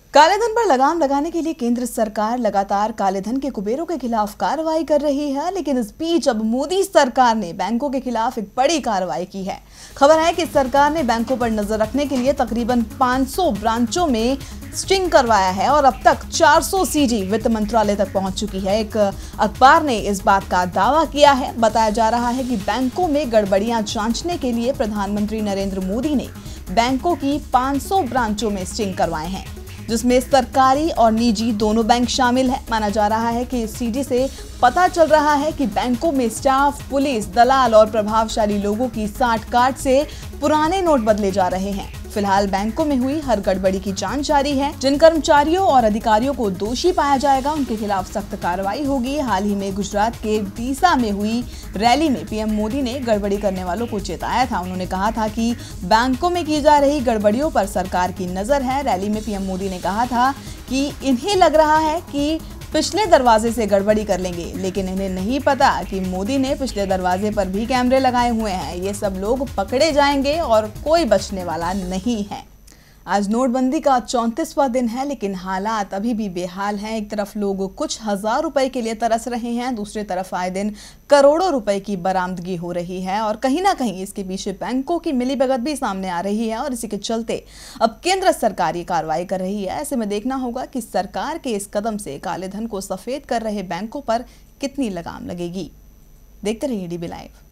काले धन पर लगाम लगाने के लिए केंद्र सरकार लगातार काले धन के कुबेरों के खिलाफ कार्रवाई कर रही है, लेकिन इस बीच अब मोदी सरकार ने बैंकों के खिलाफ एक बड़ी कार्रवाई की है। खबर है कि सरकार ने बैंकों पर नजर रखने के लिए तकरीबन 500 ब्रांचों में स्टिंग करवाया है और अब तक 400 सीडी वित्त मंत्रालय तक पहुंच चुकी है। एक अखबार ने इस बात का दावा किया है। बताया जा रहा है कि बैंकों में गड़बड़ियां जांचने के लिए प्रधानमंत्री नरेंद्र मोदी ने बैंकों की 500 ब्रांचों में स्टिंग करवाए हैं, जिसमें सरकारी और निजी दोनों बैंक शामिल है। माना जा रहा है कि इस सीडी से पता चल रहा है कि बैंकों में स्टाफ, पुलिस, दलाल और प्रभावशाली लोगों की साठगांठ से पुराने नोट बदले जा रहे हैं। फिलहाल बैंकों में हुई हर गड़बड़ी की जांच जारी है। जिन कर्मचारियों और अधिकारियों को दोषी पाया जाएगा, उनके खिलाफ सख्त कार्रवाई होगी। हाल ही में गुजरात के डीसा में हुई रैली में पीएम मोदी ने गड़बड़ी करने वालों को चेताया था। उन्होंने कहा था कि बैंकों में की जा रही गड़बड़ियों पर सरकार की नजर है। रैली में पीएम मोदी ने कहा था कि इन्हें लग रहा है कि पिछले दरवाजे से गड़बड़ी कर लेंगे, लेकिन इन्हें नहीं पता कि मोदी ने पिछले दरवाजे पर भी कैमरे लगाए हुए हैं। ये सब लोग पकड़े जाएंगे और कोई बचने वाला नहीं है। आज नोटबंदी का 34वां दिन है, लेकिन हालात अभी भी बेहाल हैं। एक तरफ लोग कुछ हजार रुपए के लिए तरस रहे हैं, दूसरी तरफ आए दिन करोड़ों रुपए की बरामदगी हो रही है और कहीं ना कहीं इसके पीछे बैंकों की मिलीभगत भी सामने आ रही है और इसी के चलते अब केंद्र सरकार ये कार्रवाई कर रही है। ऐसे में देखना होगा कि सरकार के इस कदम से काले धन को सफेद कर रहे बैंकों पर कितनी लगाम लगेगी। देखते रहिए डीबी लाइव।